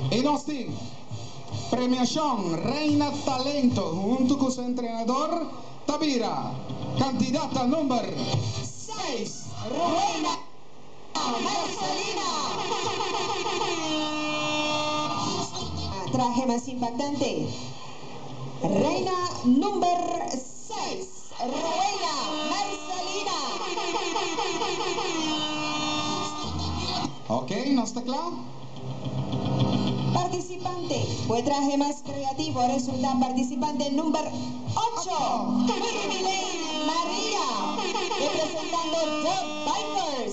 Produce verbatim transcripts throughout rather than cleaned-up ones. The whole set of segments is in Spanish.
En Austin, premiación Reina Talento junto con su entrenador Tabira, candidata número seis, Reina Marcelina. Traje más impactante, Reina número seis, Reina Marcelina. Ok, ¿no está claro? Participante, fue traje más creativo, resulta participante número ocho, Milene María, representando The Binders.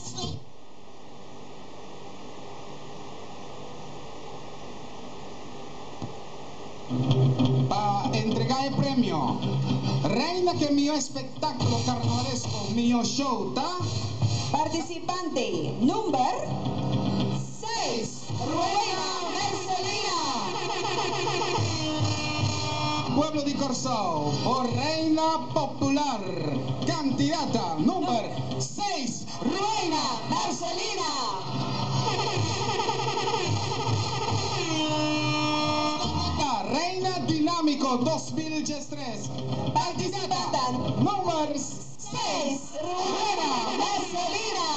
Para entregar el premio, Reina que mío espectáculo carnavalesco, mío show, ¿ta? Participante número seis, Reina Marcelina. Pueblo de Corzo, por Reina Popular, candidata número seis, Reina Marcelina. Reina Dinámico dos mil tres, candidata número seis, Reina Marcelina.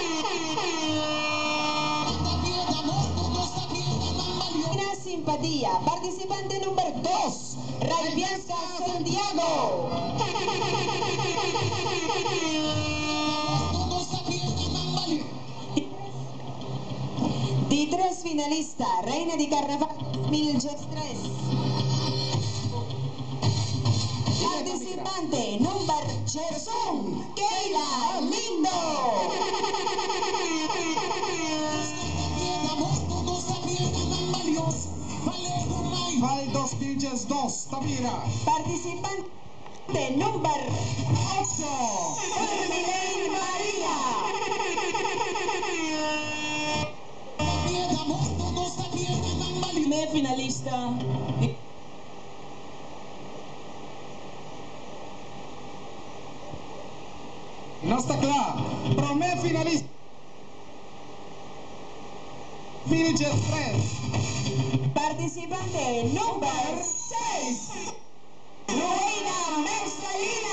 Reina Simpatía, participante número dos, Raibianca Santiago. Di tres finalista, Reina di Carnaval dos mil tres. Participante número Jesús Keila Lindo. Val dos mil dos, Tabira. Participante número ocho, Milene María. Primer finalista. No está claro. Primer finalista. dos mil tres. Participante número seis, Reina Marcelina.